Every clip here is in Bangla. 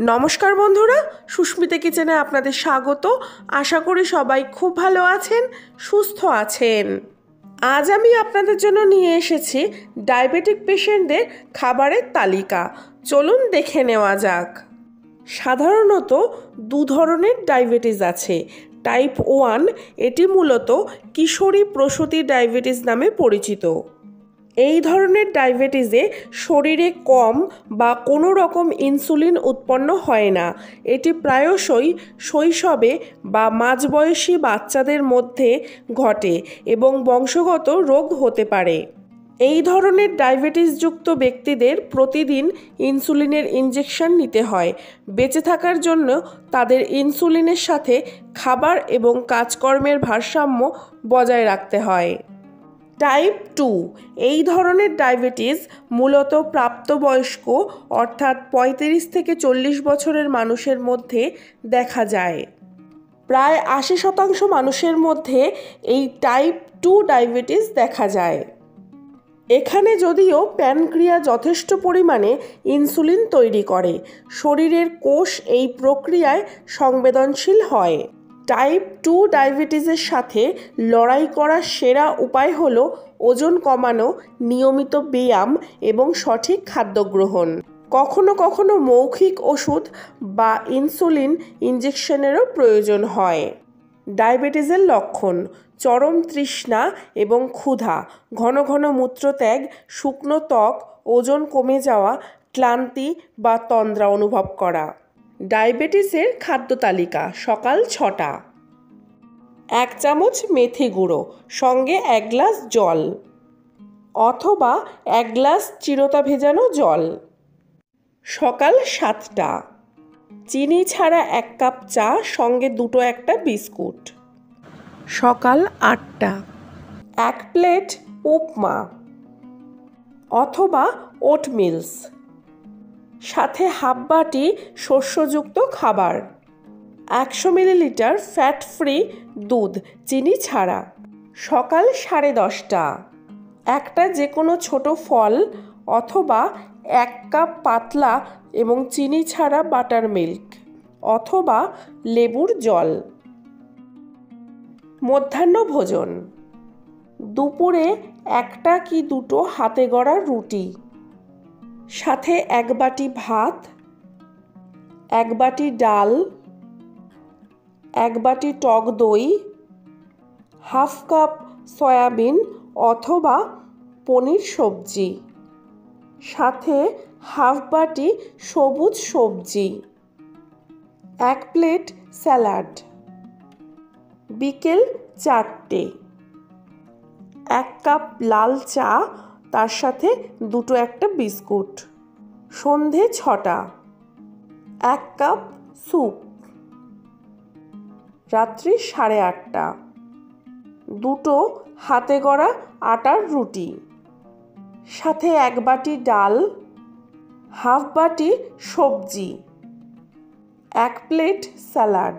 নমস্কার বন্ধুরা, সুস্মিতা কিচেনে আপনাদের স্বাগত। আশা করি সবাই খুব ভালো আছেন, সুস্থ আছেন। আজ আমি আপনাদের জন্য নিয়ে এসেছি ডায়াবেটিক পেশেন্টদের খাবারের তালিকা। চলুন দেখে নেওয়া যাক। সাধারণত দু ধরনের ডায়াবেটিস আছে। টাইপ 1 এটি মূলত কিশোরী প্রসূতি ডায়াবেটিস নামে পরিচিত। এই ধরনের ডায়াবেটিসে শরীরে কম বা কোনো রকম ইনসুলিন উৎপন্ন হয় না। এটি প্রায়শই শৈশবে বা মাঝবয়সী বাচ্চাদের মধ্যে ঘটে এবং বংশগত রোগ হতে পারে। এই ধরনের ডায়াবেটিসযুক্ত ব্যক্তিদের প্রতিদিন ইনসুলিনের ইনজেকশন নিতে হয়। বেঁচে থাকার জন্য তাদের ইনসুলিনের সাথে খাবার এবং কাজকর্মের ভারসাম্য বজায় রাখতে হয়। টাইপ 2 এই ধরনের ডায়াবেটিস মূলত প্রাপ্তবয়স্ক অর্থাৎ 35 থেকে 40 বছরের মানুষের মধ্যে দেখা যায়। প্রায় 80% মানুষের মধ্যে এই টাইপ 2 ডায়াবেটিস দেখা যায়। এখানে যদিও প্যানক্রিয়া যথেষ্ট পরিমাণে ইনসুলিন তৈরি করে, শরীরের কোষ এই প্রক্রিয়ায় সংবেদনশীল হয়। টাইপ 2 ডায়াবেটিসের সাথে লড়াই করার সেরা উপায় হলো ওজন কমানো, নিয়মিত ব্যায়াম এবং সঠিক খাদ্য গ্রহণ। কখনো কখনো মৌখিক ওষুধ বা ইনসুলিন ইনজেকশনেরও প্রয়োজন হয়। ডায়াবেটিসের লক্ষণ: চরম তৃষ্ণা এবং ক্ষুধা, ঘন ঘন মূত্রত্যাগ, শুকনো ত্বক, ওজন কমে যাওয়া, ক্লান্তি বা তন্দ্রা অনুভব করা। ডায়াবেটিসের খাদ্য তালিকা: সকাল 6টা, 1 চামচ মেথি গুঁড়ো, সঙ্গে 1 গ্লাস জল অথবা 1 গ্লাস চিরতা ভেজানো জল। সকাল 7টা, চিনি ছাড়া 1 কাপ চা, সঙ্গে 2টো একটা বিস্কুট। সকাল 8টা, 1 প্লেট উপমা অথবা ওটমিলস, সাথে হাফ বাটি শস্যযুক্ত খাবার, 100 মিলিলিটার ফ্যাট ফ্রি দুধ চিনি ছাড়া। সকাল 10:30টা, একটা যে কোনো ছোট ফল অথবা 1 কাপ পাতলা এবং চিনি ছাড়া বাটার মিল্ক অথবা লেবুর জল। মধ্যাহ্ন ভোজন: দুপুরে 1টা কি 2টো হাতে গড়া রুটি, সাথে 1 বাটি ভাত, 1 বাটি ডাল, 1 বাটি টক দই, হাফ কাপ সয়াবিন অথবা পনির সবজি, সাথে হাফ বাটি সবুজ সবজি, 1 প্লেট স্যালাড। বিকেল 4টে, 1 কাপ লাল চা, তার সাথে 2টো একটা বিস্কুট। সন্ধে 6টা, 1 কাপ স্যুপ। রাত্রি 8:30টা, 2টো হাতে গড়া আটার রুটি, সাথে 1 বাটি ডাল, হাফ বাটি সবজি, 1 প্লেট স্যালাড।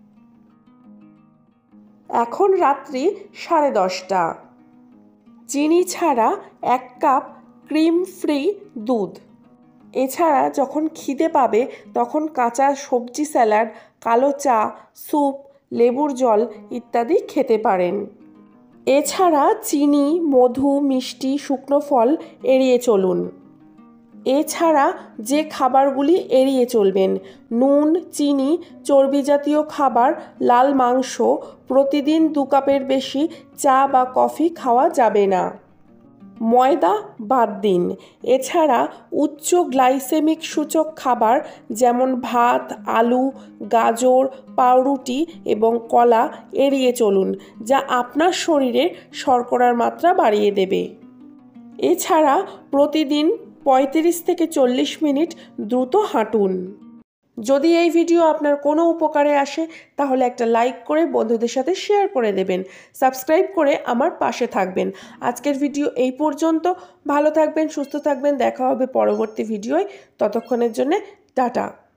এখন রাত্রি 10:30টা, চিনি ছাড়া 1 কাপ ক্রিম ফ্রি দুধ। এছাড়া যখন খিদে পাবে তখন কাঁচা সবজি স্যালাড, কালো চা, স্যুপ, লেবুর জল ইত্যাদি খেতে পারেন। এছাড়া চিনি, মধু, মিষ্টি, শুকনো ফল এড়িয়ে চলুন। এছাড়া যে খাবারগুলি এড়িয়ে চলবেন: নুন, চিনি, চর্বি জাতীয় খাবার, লাল মাংস, প্রতিদিন 2 কাপের বেশি চা বা কফি খাওয়া যাবে না। ময়দা বাদ দিন। এছাড়া উচ্চ গ্লাইসেমিক সূচক খাবার যেমন ভাত, আলু, গাজর, পাউরুটি এবং কলা এড়িয়ে চলুন, যা আপনার শরীরে শর্করার মাত্রা বাড়িয়ে দেবে। এছাড়া প্রতিদিন 35 থেকে 40 মিনিট দ্রুত হাঁটুন। যদি এই ভিডিও আপনার কোনো উপকারে আসে তাহলে একটা লাইক করে বন্ধুদের সাথে শেয়ার করে দেবেন। সাবস্ক্রাইব করে আমার পাশে থাকবেন। আজকের ভিডিও এই পর্যন্ত। ভালো থাকবেন, সুস্থ থাকবেন। দেখা হবে পরবর্তী ভিডিওয়। ততক্ষণের জন্য টাটা।